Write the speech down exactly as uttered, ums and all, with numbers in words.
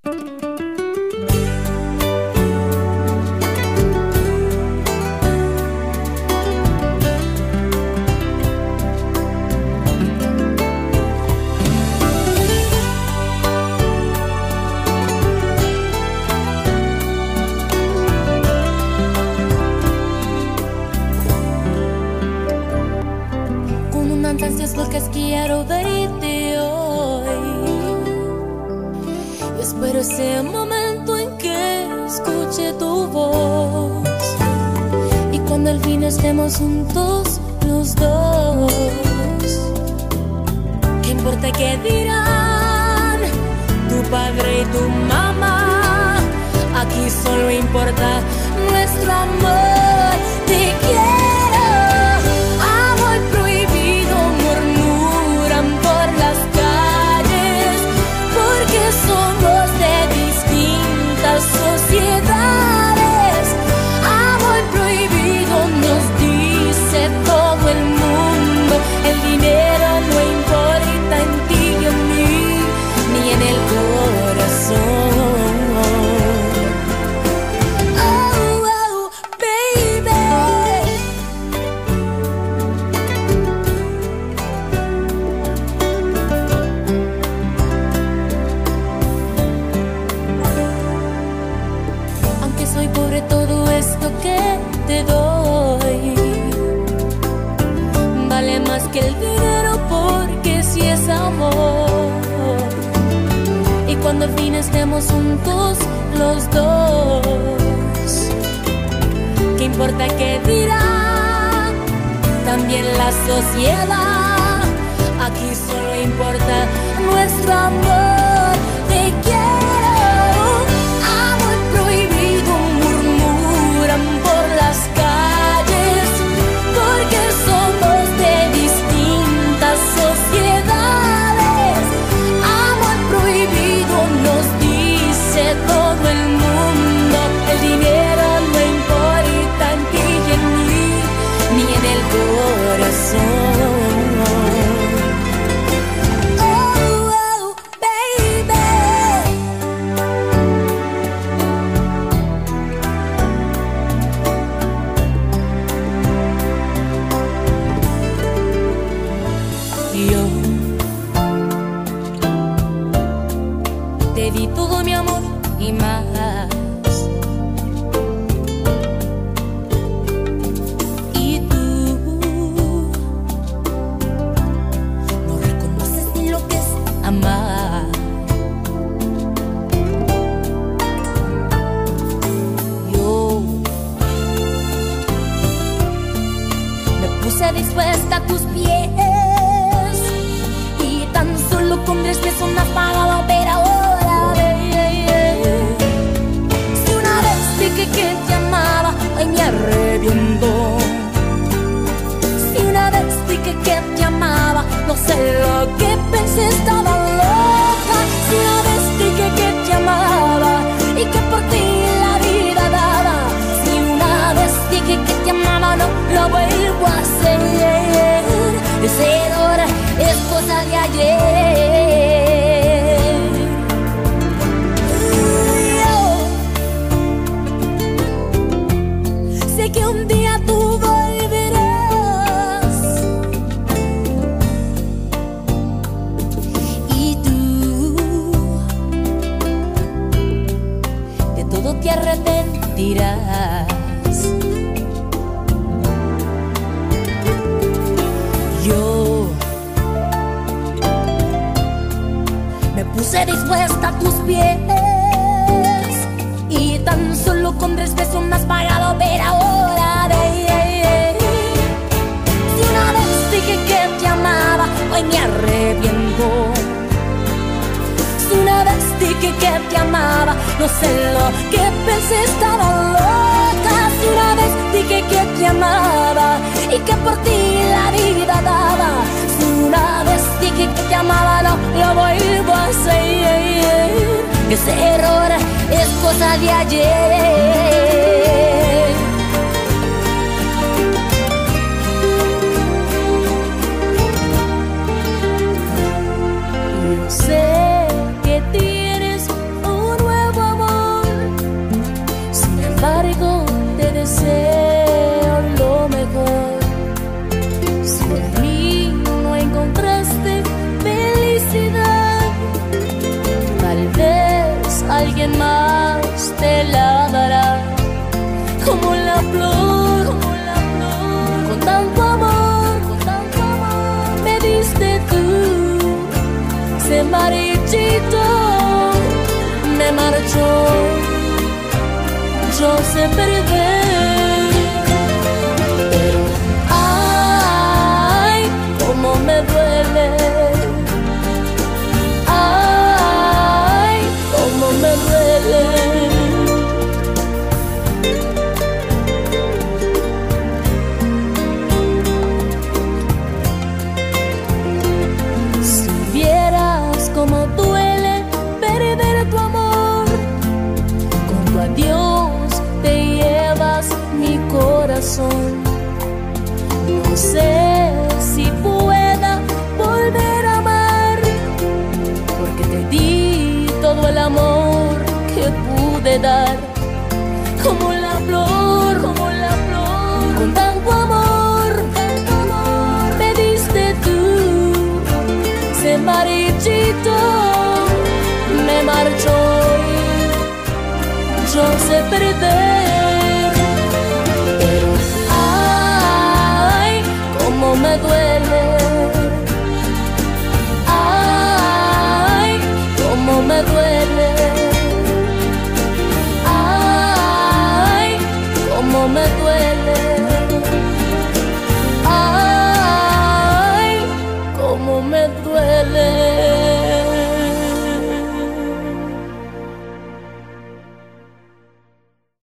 Ansias locas quiero verte hoy. Yo espero ese momento en que escuche tu voz, y cuando al fin estemos juntos los dos. ¿Qué importa qué dirán tu padre y tu mamá? Aquí solo importa nuestro amor. Te quiero. Somos de distintas sociedades. Amor prohibido nos dice todo el mundo. El dinero no importa en ti y en mí, ni en el corazón. Oh, oh, baby. Soy pobre, todo esto que te doy vale más que el dinero, porque si es amor. Y cuando al fin estemos juntos los dos, ¿qué importa qué dirá también la sociedad? Aquí solo importa nuestro amor. Te quiero. Por las calles, porque somos de distintas sociedades. Amor prohibido nos dice todo el mundo. El dinero no importa en ti y en mí, ni en el corazón. Te di todo mi amor y más. Y tú no reconoces ni lo que es amar. Yo me puse dispuesta a tus pies, y tan solo con tres besos me has pagado, pero ahora que te amaba, hoy me arrepiento. Si una vez dije que te amaba, no sé lo que pensé, estaba loca. Si una vez dije que te amaba y que por ti la vida daba. Si una vez dije que te amaba, no lo vuelvo a hacer. Ese error es cosa de ayer. Que un día tú volverás, y tú de todo te arrepentirás. Yo me puse dispuesta a tus pies, y tan solo con tres besos me has pagado, pero ahora de, si una vez dije que te amaba, hoy me arrepiento. Si una vez dije que te amaba, no sé lo que pensé, estaba loca. Si una vez dije que te amaba y que por ti la vida daba. Si una vez dije que te amaba, no lo vuelvo a hacer. Ese error es cosa de ayer. Yo sé que tienes un alguien más te la dará. Como la flor, como la flor, con tanto amor, con tanto amor, me diste tú. Se marchito, me marchó, yo sé perder. Pero ay, cómo me duele, ay, cómo me duele. Como duele perder tu amor, con tu adiós te llevas mi corazón. No sé si pueda volver a amar, porque te di todo el amor que pude dar. Como la flor, como la flor, con tanto amor, tanto amor, me diste tú. Se marchito, me marchó, yo sé perder.